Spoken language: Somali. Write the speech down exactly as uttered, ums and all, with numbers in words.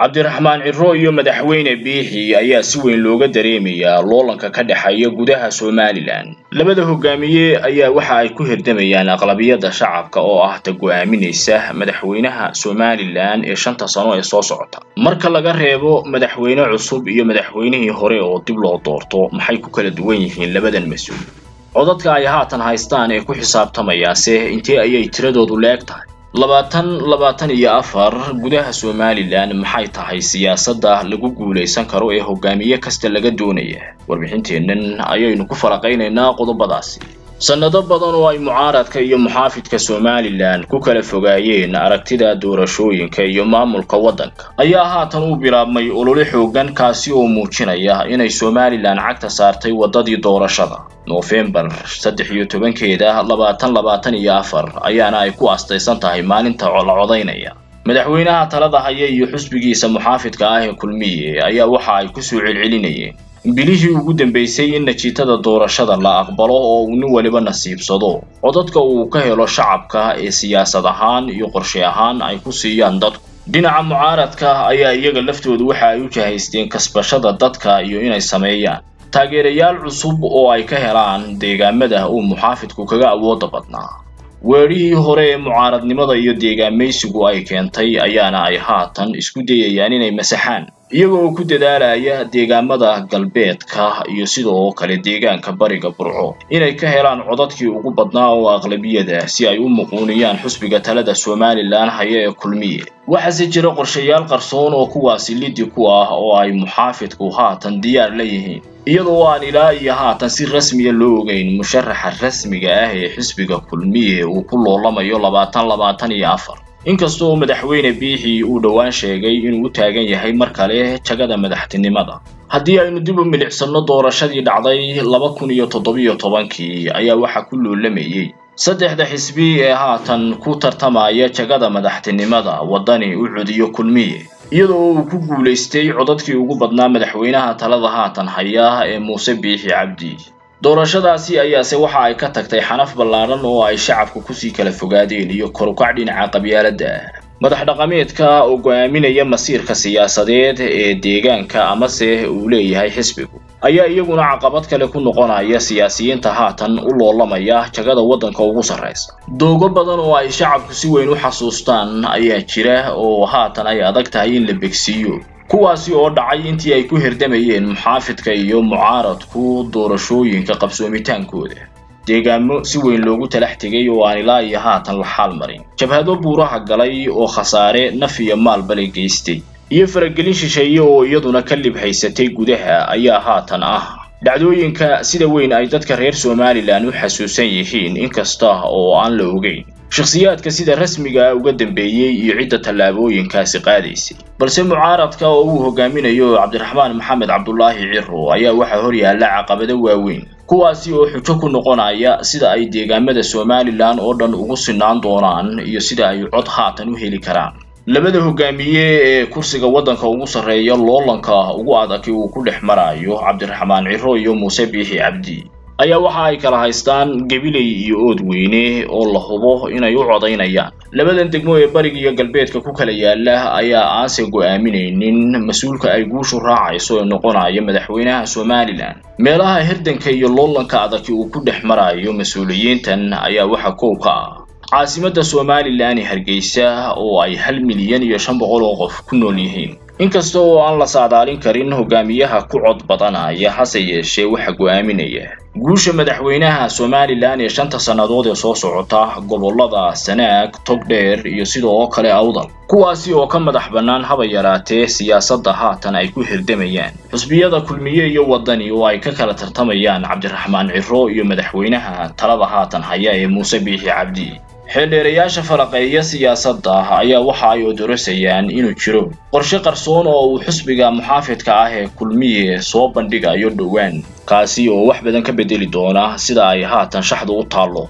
Cabdiraxmaan Cirro iyo madaxweyne Biixi ayaa si weyn looga dareemayaa loolanka ka dhaxeeya gudaha Somaliland. Labada hogaamiye ayaa waxa ay ku hirdamayaan aqlabiyada shacabka oo ah ta go'aaminaysa madaxweynaha Somaliland ee shanta sano ee soo socota. Marka laga reebo madaxweyne cusub iyo madaxweynihii hore oo dib loo doorto, maxay ku kala duwan yihiin labadan mas'uul? Codadka ay haatan haystaan ee ku xisaabtamayaase intee ayay tiradoodu leegtahay? labaatan labaatan iyo afar gudaha Somaliland maxay tahay siyaasadda lagu guuleysan karo ee hogaamiye kasta laga doonaya. Warbixinteennan ayaynu ku falaqeynaynaa qodobadaasi. Sanado badan oo ay mucaaradka iyo muxaafidka Somaliland ku kala fogaayeen aragtida doorashooyinka iyo maamulka waddanka ayaa haatan u bilaabmay olole xoogan kaasi oo muujinaya inay Somaliland cagta saartay wadadii doorashada. November saddex iyo tobankeeda labaatan labaatan iyo afar ayaana ay ku astaysan tahay maalinta la codaynaya. Madaxweynaha talada haya iyo xisbigiisa muxaafidka ah ee kulmiye ayaa waxa ay ku soo celcelinayeen bilihii ugu dambeysay in natiijada doorashada la aqbalo oo uu nin waliba nasiibsado codadka uu ka helo shacabka ee siyaasad ahaan iyo qorshe ahaan ay ku siiyaan dadku. Dhinaca mucaaradka ayaa iyaga laftoodu waxa ay u jahaysteen kasbashada dadka iyo inay sameeyaan taageerayaal cusub oo ay ka helaan deegaamada uu muxaafidku kaga awood badnaa. weerihii hore ee mucaaradnimada iyo deegaamaysigu ay keentay ayaana ay haatan isku dayayaan inay masaxaan iyagoo ku dadaalaya deegaamada galbeedka iyo sidoo kale deegaanka bariga Burco inay ka helaan codadkii ugu badnaa oo aqlabiyada si ay u muquuniyaan xisbiga talada Somaliland haya ee kulmiye. Waxa si jira qorshayaal qarsoon oo kuwaasi liddi ku ah oo ay muxaafidku haatan diyaar la yihiin iyadoo aan ilaa iyo haatan si rasmi ah loo ogeyn musharaxa rasmiga ah ee xisbiga kulmiye uu ku loolamayo labaatan labaatan iyo afar. inkastoo madaxweyne Biixi uu dhawaan sheegay inuu u taagan yahay mar kale jagada madaxtinimada. Haddii aynu dib u milicsano doorashadii dhacday laba kun iyo toddoba iyo tobankii ayaa waxa ku loolamayay saddexda xisbi ee haatan ku tartamaya jagada madaxtinimada wadani u cudiyo kulmiye iyadoo uu ku guuleystay codadkii ugu badnaa madaxweynaha talada haatan haya ee Muuse Biixi Cabdi. doorashadaasi ayaase waxa ay ka tagtay xanaf ballaaran oo ay shacabku ku sii kala fogaadeen iyo kor u kac dhinaca qabyaaladda. madax dhaqameedka oo go'aaminaya masiirka siyaasadeed ee deegaanka ama se uu leeyahay xisbigu ayaa iyaguna caqabad kale ku noqonaya siyaasiyiinta haatan u loolamaya jagada waddanka ugu sarreysa. doogo badan oo ay shacabku si weyn u xasuustaan ayaa jira oo haatan ay adag tahay in la begsiyo, kuwaasi oo dhacay intii ay ku hirdamayeen muxaafidka iyo mucaaradku doorashooyinka qabsoomitaankooda. deegaamo si weyn loogu talax tegay oo aan ilaa iyo haatan la xal marin, jabhado buuraha galay oo khasaare naf iyo maalba la geystay, iyo faragelin shisheeye oo iyaduna ka libhaysatay gudaha ayaa haatan ah dhacdooyinka sida weyn ay dadka reer Somaliland u xasuusan yihiin inkasta oo aan la ogeyn shakhsiyaadka sida rasmiga uga dambeeyay iyo cidda tallaabooyinkaasi qaadaysay. balse mucaaradka oo uu hogaaminayo Cabdiraxmaan Maxamed Cabdullaahi Cirro ayaa waxa hor yaalla caqabado waaweyn kuwaasi oo xujo ku noqonaya sida ay deegaamada Somaliland oo dhan ugu sinaan doonaan iyo sida ay cod haatan u heli karaan. labada hogaamiye ee kursiga waddanka ugu sarreeya loolanka ugu adag uu ku dhex marayo Cabdiraxmaan Cirro iyo Muuse Biixi Cabdi ayaa waxa ay kala haystaan Gabiley iyo Oodweyne oo la hubo inay u codaynayaan. labadan degmo ee bariga iyo galbeedka ku kala yaala ayaa aanse go'aaminaynin mas'uulka ay guushu raacayso ee noqonaya madaxweynaha Somaliland. meelaha hirdanka iyo loolanka adag uu ku dhex marayo mas'uuliyiintan ayaa waxa koow ka ah caasimadda Somaliland Hargeysa oo ay hal milyan iyo shan boqol oo qof ku nool yihiin. inkasta oo aan la saadaalin karin hogaamiyaha ku cod badanaya hase yeeshee waxa go'aaminaya guusha madaxweynaha Somaliland ee shanta sanadood ee soo socota gobolada Sanaag, Togdheer iyo sidoo kale Awdal, kuwaasi oo ka madax bannaan haba yaraatee siyaasadda haatan ay ku hirdamayaan xisbiyada kulmiye iyo wadani oo ay ka kala tartamayaan Cabdiraxmaan Cirro iyo madaxweynaha talada haatan haya ee Muuse Biixi Cabdi. xildheerayaasha falaqeeya siyaasadda ayaa waxa ay odorosayaan inuu jiro qorshe qarsoon oo uu xisbiga muxaafidka ah ee kulmiye soo bandhigayo dhowaan, kaasi oo wax badan ka bedeli doona sida ay haatan shaxdu u taalo.